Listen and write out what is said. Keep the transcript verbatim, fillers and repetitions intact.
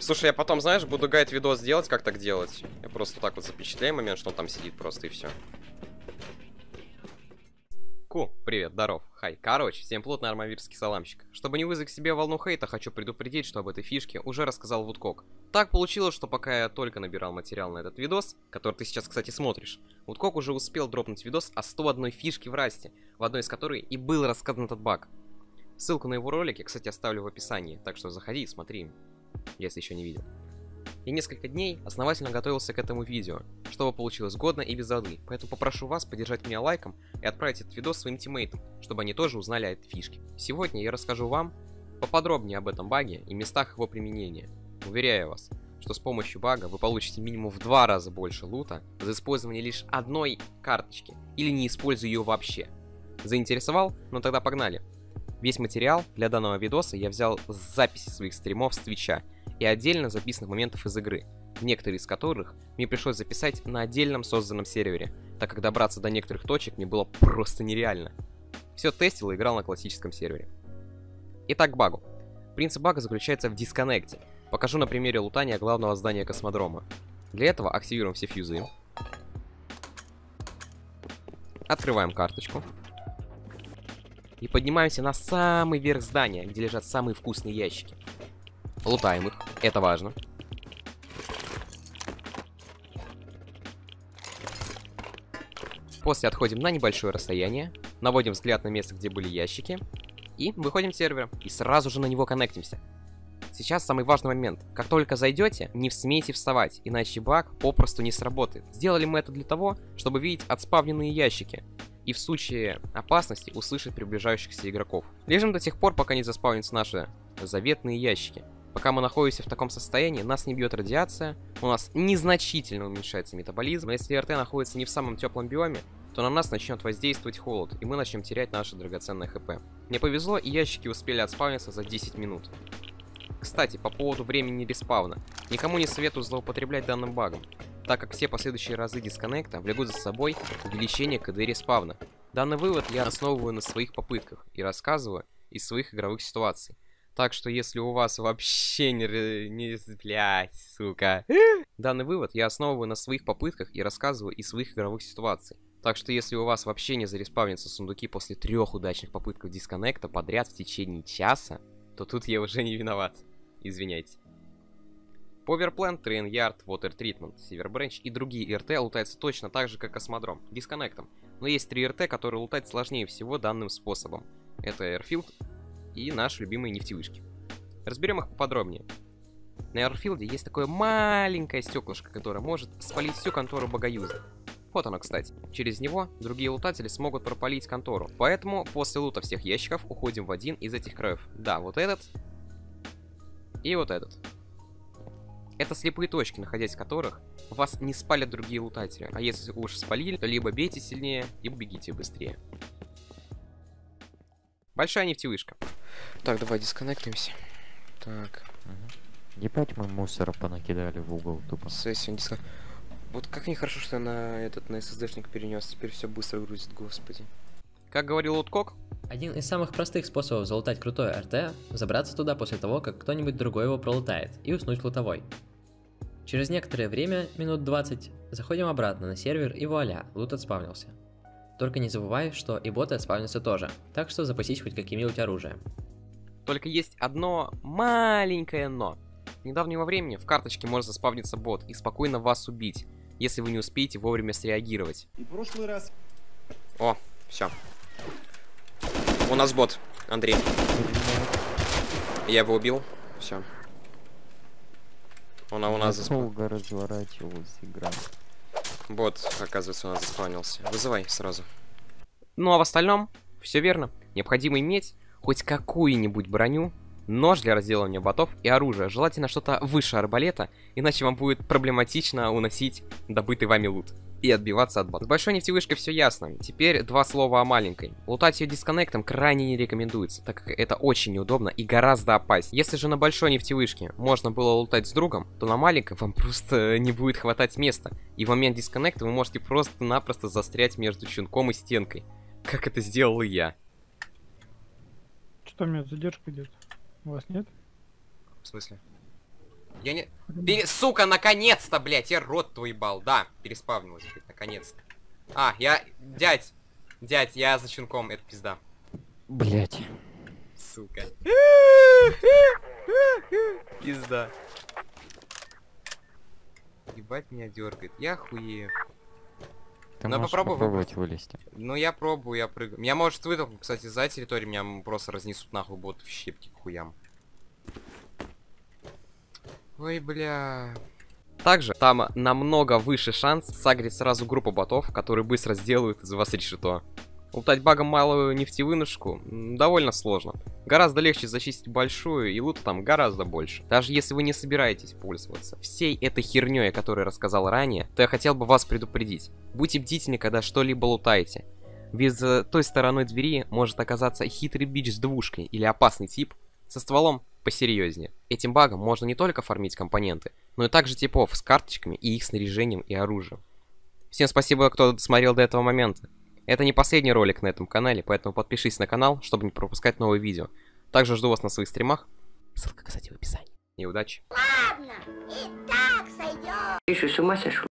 Слушай, я потом, знаешь, буду гайд-видос делать, как так делать. Я просто так вот запечатляю момент, что он там сидит просто, и все. Ку, привет, здоров, хай. Короче, всем плотно армавирский саламщик. Чтобы не вызвать к себе волну хейта, хочу предупредить, что об этой фишке уже рассказал Вудкок. Так получилось, что пока я только набирал материал на этот видос, который ты сейчас, кстати, смотришь, Вудкок уже успел дропнуть видос о сто одной фишке в расте, в одной из которой и был рассказан этот баг. Ссылку на его ролики, кстати, оставлю в описании, так что заходи и смотри, если еще не видел. Я несколько дней основательно готовился к этому видео, чтобы получилось годно и без воды, поэтому попрошу вас поддержать меня лайком и отправить этот видос своим тиммейтам, чтобы они тоже узнали о этой фишке. Сегодня я расскажу вам поподробнее об этом баге и местах его применения. Уверяю вас, что с помощью бага вы получите минимум в два раза больше лута за использование лишь одной карточки или не используя ее вообще. Заинтересовал? Ну тогда погнали. Весь материал для данного видоса я взял с записи своих стримов с Твича и отдельно записанных моментов из игры, некоторые из которых мне пришлось записать на отдельном созданном сервере, так как добраться до некоторых точек мне было просто нереально. Все тестил и играл на классическом сервере. Итак, к багу. Принцип бага заключается в дисконнекте. Покажу на примере лутания главного здания космодрома. Для этого активируем все фьюзы. Открываем карточку. И поднимаемся на самый верх здания, где лежат самые вкусные ящики. Лутаем их, это важно. После отходим на небольшое расстояние, наводим взгляд на место, где были ящики, и выходим с сервера, и сразу же на него коннектимся. Сейчас самый важный момент. Как только зайдете, не смейте вставать, иначе баг попросту не сработает. Сделали мы это для того, чтобы видеть отспавненные ящики, и в случае опасности услышать приближающихся игроков. Лежим до тех пор, пока не заспавнятся наши заветные ящики. Пока мы находимся в таком состоянии, нас не бьет радиация, у нас незначительно уменьшается метаболизм, но если РТ находится не в самом теплом биоме, то на нас начнет воздействовать холод, и мы начнем терять наше драгоценное ХП. Мне повезло, и ящики успели отспавниться за десять минут. Кстати, по поводу времени респауна. Никому не советую злоупотреблять данным багом, так как все последующие разы дисконнекта влекут за собой увеличение КД респауна. Данный вывод я основываю на своих попытках и рассказываю из своих игровых ситуаций. Так что если у вас вообще не... не... Блять, сука. Данный вывод я основываю на своих попытках и рассказываю из своих игровых ситуаций. Так что если у вас вообще не зареспавнятся сундуки после трех удачных попыток дисконнекта подряд в течение часа, то тут я уже не виноват. Извиняйте. Powerplant, Train Yard, Water Treatment, Silver Branch и другие РТ лутаются точно так же, как космодром, дисконнектом. Но есть три РТ, которые лутать сложнее всего данным способом. Это Airfield и наши любимые нефтевышки. Разберем их поподробнее. На Airfield есть такое маленькое стеклышко, которое может спалить всю контору богоюза. Вот оно, кстати. Через него другие лутатели смогут пропалить контору. Поэтому после лута всех ящиков уходим в один из этих краев. Да, вот этот и вот этот. Это слепые точки, находясь в которых вас не спалят другие лутатели. А если уж спалили, то либо бейте сильнее, либо бегите быстрее. Большая нефтевышка. Так, давай дисконнектимся. Так. Угу. Ебать, мы мусора понакидали в угол тупо. Сессию дискон... Вот как нехорошо, что я на этот, на эс эс ди-шник перенес. Теперь все быстро грузит, господи. Как говорил Вудкок. Один из самых простых способов залутать крутое РТ – забраться туда после того, как кто-нибудь другой его пролутает, и уснуть в лутовой. Через некоторое время, минут двадцать, заходим обратно на сервер и вуаля, лут отспавнился. Только не забывай, что и боты отспавнятся тоже, так что запасись хоть каким-нибудь оружием. Только есть одно маленькое но. С недавнего времени в карточке может заспавниться бот и спокойно вас убить, если вы не успеете вовремя среагировать. И прошлый раз. О, все. У нас бот, Андрей. Я его убил. Все. Он у нас заспавнился. Долго разворачивалась игра. Бот, оказывается, у нас заспавнился. Вызывай сразу. Ну а в остальном, все верно. Необходимо иметь хоть какую-нибудь броню, нож для разделывания ботов и оружие. Желательно что-то выше арбалета, иначе вам будет проблематично уносить добытый вами лут и отбиваться от ботов. С большой нефтевышкой все ясно. Теперь два слова о маленькой. Лутать ее дисконнектом крайне не рекомендуется, так как это очень неудобно и гораздо опаснее. Если же на большой нефтевышке можно было лутать с другом, то на маленькой вам просто не будет хватать места. И в момент дисконнекта вы можете просто-напросто застрять между щенком и стенкой. Как это сделал и я. Что у меня задержка идет? У вас нет? В смысле? Я не... Пере... Сука, наконец-то, блядь, я рот твой ебал. Да, переспавнилась, блядь, наконец-то. А, я... Дядь. Дядь, я за щенком, это пизда. Блять. Сука. Пизда. Ебать меня дергает. Я хуею. Ты Ну, можешь попробуй попробовать вылезти. Ну, я пробую, я прыгаю. Меня может вытолкнуть, кстати, за территорию, меня просто разнесут нахуй будут в щепки к хуям. Ой, бля. Также там намного выше шанс сагрить сразу группу ботов, которые быстро сделают из вас решето. Лутать багом малую нефтевынушку довольно сложно. Гораздо легче зачистить большую, и лута там гораздо больше. Даже если вы не собираетесь пользоваться всей этой херней, о которой я рассказал ранее, то я хотел бы вас предупредить. Будьте бдительны, когда что-либо лутаете. Ведь за той стороной двери может оказаться хитрый бич с двушкой или опасный тип со стволом посерьезнее. Этим багом можно не только фармить компоненты, но и также типов с карточками и их снаряжением и оружием. Всем спасибо, кто досмотрел до этого момента. Это не последний ролик на этом канале, поэтому подпишись на канал, чтобы не пропускать новые видео. Также жду вас на своих стримах. Ссылка, кстати, в описании. И удачи. Ладно, и так сойдет. Ты что, с ума сошел?